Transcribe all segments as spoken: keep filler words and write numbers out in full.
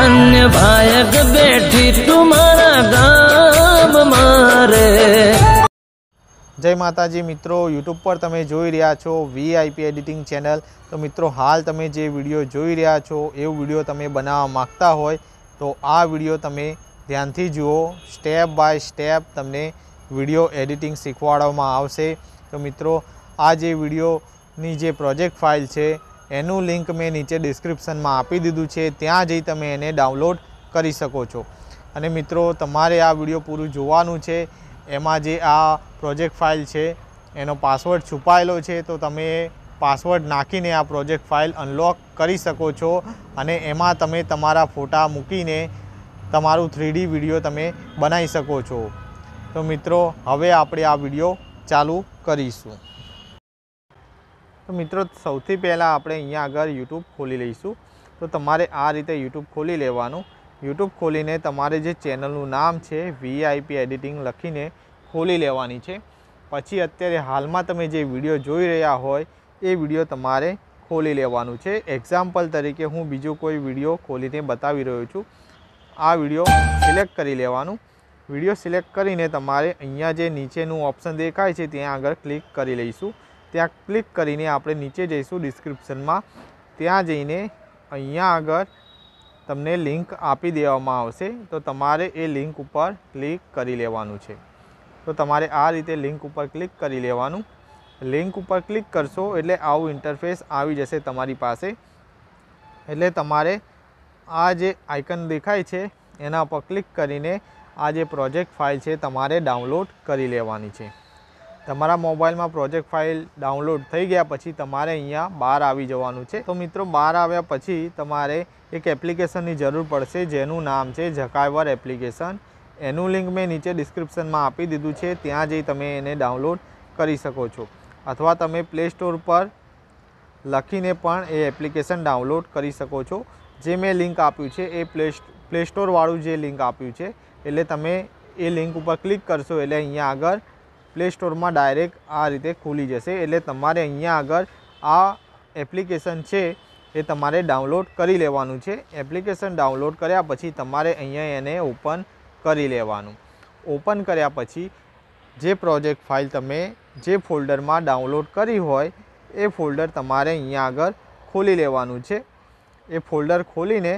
अन्य भायक बैठी तुम्हारा गाम मारे। जय माताजी मित्रों, यूट्यूब पर तमे जोई रह्या छो वीआईपी एडिटिंग चेनल। तो मित्रों, हाल तमे जे विडियो जोई रह्या छो एवो विडियो तमे बनाववा मांगता होय तो आ विडियो तमे ध्यानथी जुओ। स्टेप बाय स्टेप तमने विडियो एडिटिंग शीखवाडवामां आवशे। तो मित्रों, आ जे विडियोनी जे प्रोजेक्ट फाइल छे एनुं लिंक मैं नीचे डिस्क्रिप्शन में आपी दीधुं छे, त्यां जई तमे एने डाउनलॉड करी शको छो। अने मित्रों, तमारे आ विडियो पूरुं जोवानुं छे। एमां जे आ प्रोजेक्ट फाइल है एनो पासवर्ड छुपायेलो है, तो तमे पासवर्ड नाखीने आ प्रोजेक्ट फाइल अनलॉक करी शको छो अने एमां तमे तमारा फोटा मूकीने तमारुं थ्री डी विडियो तमे बनावी शको छो। तो मित्रों, हवे आपणे आ विडियो चालू करीशुं। तो मित्रों, सौथी पहला आपणे अहींया आगळ यूट्यूब खोली लईशुं। तो तमारे आ रीते यूट्यूब खोली लेवानुं। यूट्यूब खोलीने तमारे जे चेनलनुं नाम है वीआईपी एडिटिंग लखीने खोली लेवानी छे। पछी अत्यारे हालमां तमे जे विडियो जोई रह्या होय ए विडियो तमारे खोली लेवानुं छे। एक्जाम्पल तरीके हूँ बीजो कोई विडियो खोलीने बतावी रह्यो छुं। आ विडियो सिलेक्ट करी लेवानुं। विडियो सिलेक्ट करीने तमारे अहींया जे नीचेनुं ऑप्शन देखाय छे त्यां आगळ क्लिक करी लईशुं। त्यां क्लिक करीने आपणे नीचे जईशुं डिस्क्रिप्शनमां। त्यां जईने अहींया आगळ तमने लिंक आपी देवामां आवशे, तो तमारे ए लिंक उपर क्लिक करी लेवानुं छे। तो तमारे आ रीते लिंक उपर क्लिक करी लेवानुं। लिंक उपर क्लिक करशो एटले आवुं इंटरफेस आवी जशे तमारी पासे। एटले तमारे आ जे आइकन देखाय छे एना पर क्लिक करीने आ जे प्रोजेक्ट फाइल है तमारे डाउनलॉड करी लेवानी छे। तमारा मोबाइल में प्रोजेक्ट फाइल डाउनलॉड थई गया पछी तमारे अहींया बहार आवी जवानुं छे। तो मित्रों, बहार आव्या पछी तमारे एक एप्लिकेशन की जरूर पड़शे जेनुं नाम है झकावर एप्लिकेशन। एनुं लिंक मैं नीचे डिस्क्रिप्शन में आपी दीधुं छे, त्यां जई तमे एने डाउनलॉड करी शको छो। अथवा तमे प्ले स्टोर पर लखीने पण ए एप्लिकेशन डाउनलॉड करी शको छो। जे मैं लिंक आप्युं छे ए प्ले प्ले स्टोर वाळुं जे लिंक आप्युं छे एटले तमे ए लिंक पर क्लिक करशो एटले अहींया आगळ प्ले स्टोर में डायरेक्ट आ रीते खुली जशे। एटले तमारे अहींया आगळ आ एप्लिकेशन है ये तमारे डाउनलॉड करी लेवानुं छे। एप्लिकेशन डाउनलॉड कर्या पछी तमारे अहींया एने ओपन करी लेवानुं। ओपन कर्या पछी जे प्रोजेक्ट फाइल तमे जे फोल्डर में डाउनलॉड करी होय ए फोल्डर तमारे अहींया आगळ खोली लेवानुं छे। ए फोल्डर खोलीने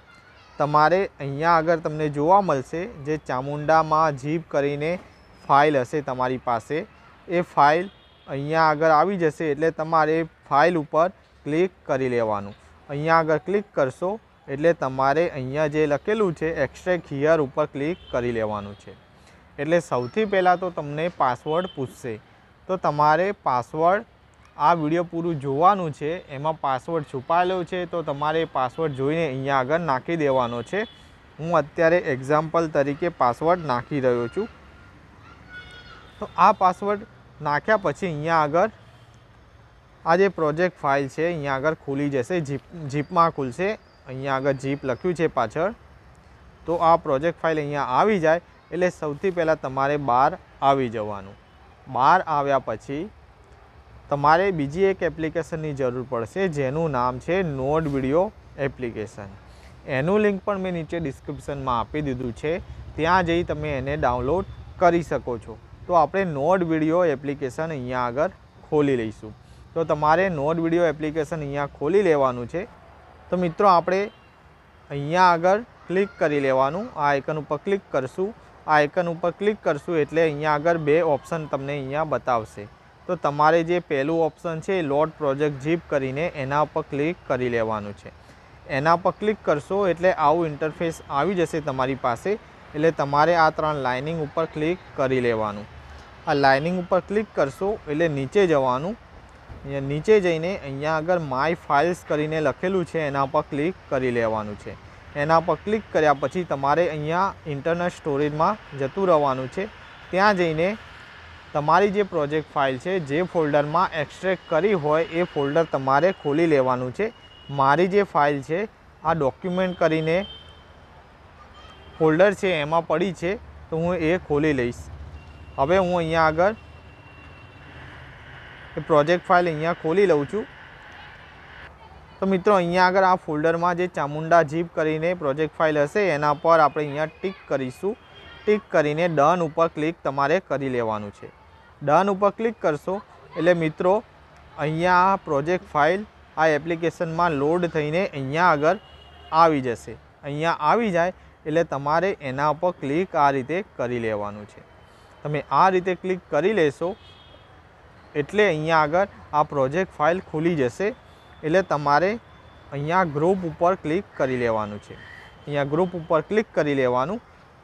तमारे अहींया आगळ तमने जोवा मळशे जे चामुंडा में जीप करीने फाइल हशे तमारी पासे। ए फाइल अहींया आगळ आवी जशे एटले तमारे फाइल उपर क्लिक करी लेवानुं। अहींया आगळ क्लिक करशो एटले तमारे अहींया जे लखेलुं छे एक्सट्रेक्ट हियर उपर क्लिक करी लेवानुं छे। एटले सौथी पहला तो तमने पासवर्ड पूछशे, तो तमारे पासवर्ड आ विडियो पूरुं जोवानुं छे। एमां पासवर्ड छुपायेलो छे, तो तमारे पासवर्ड जोईने अहींया आगळ नाखी देवानो छे। हूँ अत्यारे एक्जाम्पल तरीके पासवर्ड नाखी रह्यो छुं। तो आ पासवर्ड नाख्या पछी अहींया आगळ आ जे प्रोजेक्ट फाइल है अहींया आगळ खुली जशे। जीप जीप में खुलशे। अहींया आगळ जीप लख्युं छे पाछळ। तो आ प्रोजेक्ट फाइल अहींया आवी जाय एटले सौथी पहला तमारे बहार आवी जवानुं। बहार आव्या पछी तमारे बीजी एक एप्लिकेशन की जरूर पड़शे जेनुं नाम है नोड विडियो एप्लिकेशन। एनुं लिंक पण मैं नीचे डिस्क्रिप्शन में आपी दीधुं छे, त्यां जई तमे एने डाउनलॉड करी शको छो। तो आपणे नोड विडियो एप्लिकेशन अहींया आगळ खोली लईशुं। तो तमारे नोड विडियो एप्लिकेशन अहींया खोली लेवानुं छे। तो मित्रों, आपणे अहींया आगळ क्लिक करी लेवानुं। आ आइकन उपर क्लिक करशुं। आ आइकन उपर क्लिक करशुं एटले अहींया आगळ बे ऑप्शन तमने अहींया बतावशे। तो तमारे जे पहेलुं ऑप्शन है लोड प्रोजेक्ट जीप करीने एना पर क्लिक करी लेवानुं छे। एना पर क्लिक करशो एटले आवुं इंटरफेस आवी जशे तमारी पासे। एटले तमारे आ त्रण लाइनिंग उपर क्लिक करी लेवानुं। आ लाइनिंग उपर क्लिक करशो एटले नीचे जवानुं। नीचे जईने अहींया आगळ माय फाइल्स करीने लखेलुं छे एना पर क्लिक करी लेवानुं छे। एना पर क्लिक कर्या पछी तमारे अहींया इंटरनल स्टोरेज में जतुं रहेवानुं छे। त्यां जईने तमारी जे प्रोजेक्ट फाइल है जे फोल्डर में एक्सट्रेक्ट करी होय ए फोल्डर तमारे खोली लेवानुं छे। मारी जे फाइल है आ डॉक्यूमेंट करीने फोल्डर है एमां पड़ी है, तो हूँ ए खोली लईश। हवे हूँ अहींया आगळ प्रोजेक्ट फाइल अहींया खोली लऊं छुं। तो मित्रों अहींया आगळ आ फोल्डरमां जे चामुंडा जीप करीने प्रोजेक्ट फाइल हशे एना पर आपणे अहींया टीक करीशुं। टीक करीने डन पर क्लिक तमारे करी लेवानुं छे। डन पर क्लिक करशो एटले मित्रों अहींया आ प्रोजेक्ट फाइल आ एप्लिकेशनमां लोड थईने अहींया आगळ आवी जशे। अहींया आवी जाय एटले तमारे एना पर क्लिक आ रीते करी लेवानुं छे। तमे आ रीते क्लिक करी लेशो एटले अहींया आगळ आ प्रोजेक्ट फाइल खुली जशे। एटले तमारे अहींया ग्रुप पर क्लिक करी लेवानुं छे। अहींया ग्रुप पर क्लिक करी लेवानुं।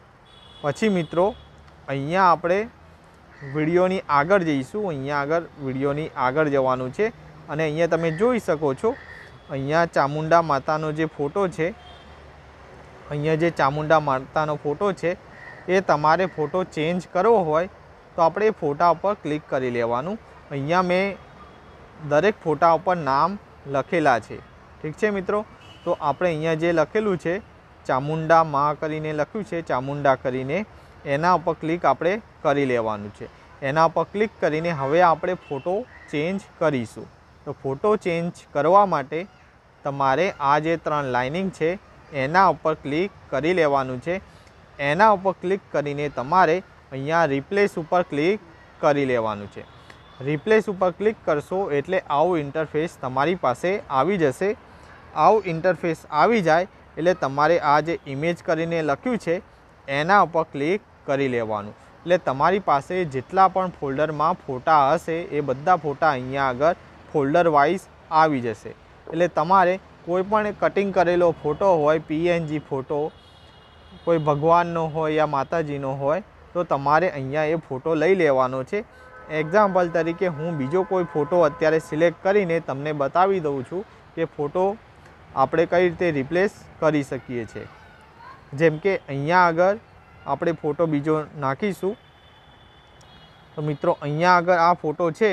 पछी मित्रों अहींया आपणे विडियोनी आगळ जईशुं। अहींया आगळ विडियोनी आगळ जवानुं छे अने अहींया तमे जोई शको छो अहींया चामुंडा मातानो जे फोटो छे, अहींया जे चामुंडा मातानो फोटो छे ए तमारे फोटो चेन्ज करवो होय तो आपणे फोटा पर क्लिक करी लेवानुं। अहींया मैं दरेक फोटा पर नाम लखेला छे। ठीक छे मित्रों, तो आपणे अहींया जे लखेलुं छे चामुंडा मां करीने लख्युं छे, चामुंडा करीने एना पर क्लिक आपणे करी लेवानुं छे। एना पर क्लिक करीने हवे आपणे फोटो चेन्ज करीशुं। तो फोटो चेन्ज करवा माटे तमारे आ जे त्रण लाइनिंग छे एना पर क्लिक करी लेवानुं छे। एना पर क्लिक करीने तमारे अहींया रिप्लेस पर क्लिक करी लेवानुं छे। रिप्लेस पर क्लिक करशो एटले आवुं इंटरफेस तमारी पासे आवी जशे। आवुं इंटरफेस आवी जाय एटले तमारे आ जे इमेज करीने लख्युं छे एना पर क्लिक करी लेवानुं। एटले तमारी पासे जेटला पण फोल्डरमां फोटा हशे ए बधा फोटा अहींया आगळ फोल्डर वाइज आवी जशे। एटले तमारे कोईपण कटिंग करेलो फोटो होय, पीएनजी फोटो कोई भगवाननो होय या माताजीनो होय तो तमारे अहींया ए फोटो लई लेवानो छे। एक्जाम्पल तरीके हूँ बीजो कोई फोटो अत्यारे सिलेक्ट करीने तमने बतावी दऊं छूं कि फोटो आपणे कई रीते रिप्लेस करी शकीए छे। जेम के अहींया आगळ आपणे फोटो बीजो नाखीशुं। तो मित्रों अहींया आगळ आ फोटो छे,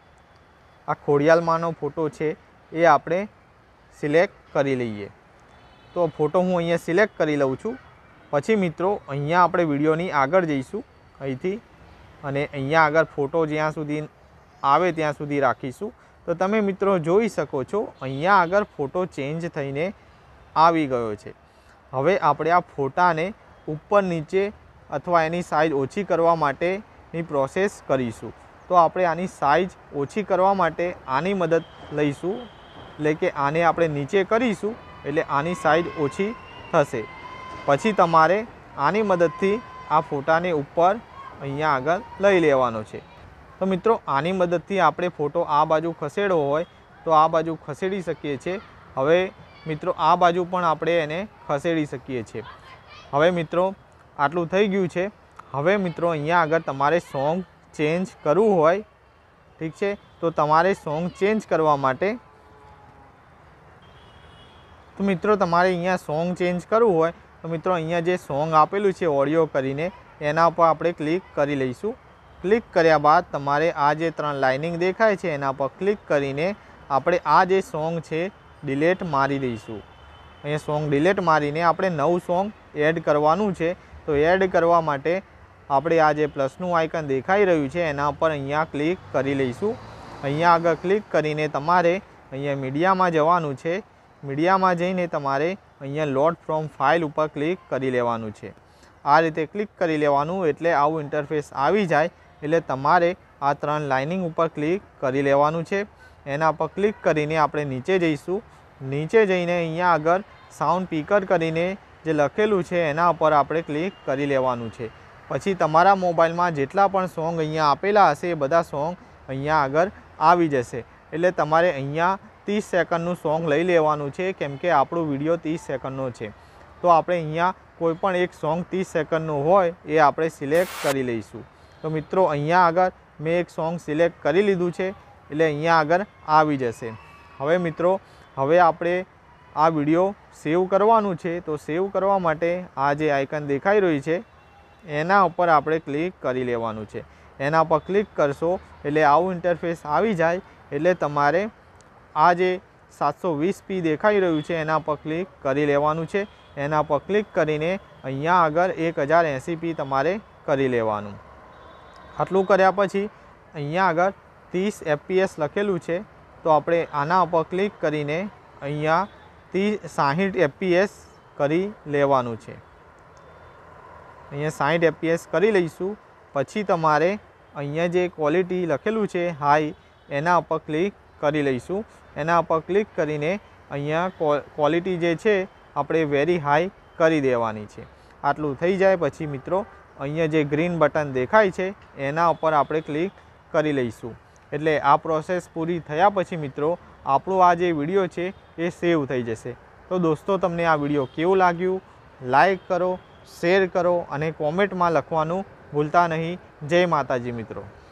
आ खोडियालमानो फोटो छे ए आपणे सिलेक्ट करी लईए। तो फोटो हूँ अहींया सिलेक्ट करी लऊं छूं। पछी मित्रों अहींया आपणे विडियोनी आगळ जईशुं અહીંથી અને અહીંયા આગળ ફોટો જ્યાં સુધી આવે ત્યાં સુધી રાખીશું। તો તમે મિત્રો જોઈ શકો છો અહીંયા આગળ ફોટો ચેન્જ થઈને આવી ગયો છે। હવે આપણે આ ફોટાને ઉપર નીચે અથવા એની સાઇઝ ઓછી કરવા માટેની પ્રોસેસ કરીશું। તો આપણે આની સાઇઝ ઓછી કરવા માટે આની મદદ લઈશું, એટલે કે આને આપણે નીચે કરીશું એટલે આની સાઇઝ ઓછી થશે। પછી તમારે આની મદદથી આ ફોટાને ઉપર अहींया आगळ लई लेवानो छे। तो मित्रों आनी मददथी आपणे फोटो आ बाजू खसेड़वो होय तो आ बाजू खसेड़ी शकीए छीए। हवे मित्रों आ बाजू पण आपणे एने खसेड़ी शकीए छीए। हवे मित्रों आटलुं थई गयुं छे। हवे मित्रों अहींया आगळ तमारे सॉन्ग चेन्ज करवुं होय, ठीक छे, तो तमारे सॉन्ग चेन्ज करवा माटे तो मित्रों तमारे अहींया सॉन्ग चेन्ज करवुं होय तो मित्रों अहींया जे सॉन्ग आपेलुं छे ऑडियो करीने एना पर आपणे क्लिक करी लईशुं। क्लिक कर्या बाद तमारे आ जे त्रण लाइनिंग देखाय छे एना पर क्लिक करीने आपणे आ जे सॉन्ग छे डिलीट मारी दईशुं। अहींया सॉन्ग डिलीट मारीने आपणे नवुं सॉन्ग एड करवानुं छे। तो एड करवा माटे आपणे आ जे प्लसनुं आइकन देखाई रह्युं छे एना पर अहींया क्लिक करी लईशुं। अहींया आगळ क्लिक करीने तमारे अहींया मीडियामां जवानुं छे। मीडियामां जईने तमारे अहींया लोड फ्रॉम फाइल पर क्लिक करी लेवानुं छे। आ रीते क्लिक करी लेवानुं एटले आवुं इंटरफेस आवी जाय एटले तमारे आ त्रण लाइनिंग पर क्लिक करी लेवानुं छे। एना पर क्लिक करीने आपणे नीचे जईशुं। नीचे जईने अहींया आगळ साउंड स्पीकर करीने जे लखेलुं छे एना पर आपणे क्लिक करी लेवानुं छे। पछी तमारा मोबाइलमां जेटला पण सॉन्ग अहींया आपेला हशे ए बधा सॉन्ग अहींया आगळ आवी जशे। एटले तमारे अहींया तीस सेकंडनुं सॉन्ग लई लेवानुं छे, केम के आपणो विडियो तीस सेकंडनो छे। तो आपणे अहींया कोईपण एक सॉन्ग तीस सेकंडनुं होय ए आपणे सिलेक्ट करी लईशुं। तो मित्रों अहींया आगळ मैं एक सॉन्ग सिलेक्ट करी लीधुं छे एटले अहींया आगळ आवी जशे। हवे मित्रों हवे आपणे आ विडियो सेव करवानुं छे। तो सेव करवा माटे आ जे आइकन देखाई रह्युं छे एना पर आपणे क्लिक करी लेवानुं छे। एना पर क्लिक करशो एटले आवुं इंटरफेस आवी जाय एटले तमारे आ जे सात सौ वीस पी देखाई रह्युं छे एना पर क्लिक करी लेवानुं छे। एना पर क्लिक करीने अहींया आगळ एक हज़ार एसी पी तमारे करी लेवानुं। आटलुं कर्या पछी अहींया आगळ तीस एफ पी एस लखेलुं छे तो आपणे आना पर क्लिक करीने અહીંયા ત્રીસ સાહીઠ એફપીએસ કરી લેવાનું છે। અહીંયા સાહીઠ એફપીએસ કરી લઈશું। પછી તમારે અહીંયા જે ક્વોલિટી લખેલું છે હાઈ એના ઉપર ક્લિક કરી લઈશું। એના ઉપર ક્લિક કરીને અહીંયા ક્વોલિટી જે છે આપણે વેરી હાઈ કરી દેવાની છે। આટલું થઈ જાય પછી મિત્રો અહીંયા જે ગ્રીન બટન દેખાય છે એના ઉપર આપણે ક્લિક કરી લઈશું। એટલે આ પ્રોસેસ પૂરી થયા પછી મિત્રો આપણો આ જે વિડીયો છે એ સેવ થઈ જશે। તો દોસ્તો તમને આ વિડીયો કેવું લાગ્યું લાઈક કરો, શેર કરો અને કોમેન્ટમાં લખવાનું ભૂલતા નહીં। જય માતાજી મિત્રો।